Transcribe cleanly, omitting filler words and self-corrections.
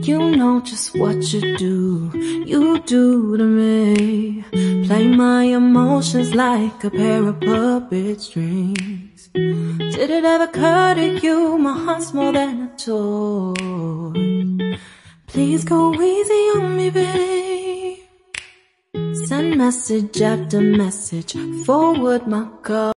You know just what you do to me. Play my emotions like a pair of puppet strings. Did it ever occur to you my heart's more than a toy? Please go easy on me, babe. Send message after message, forward my call.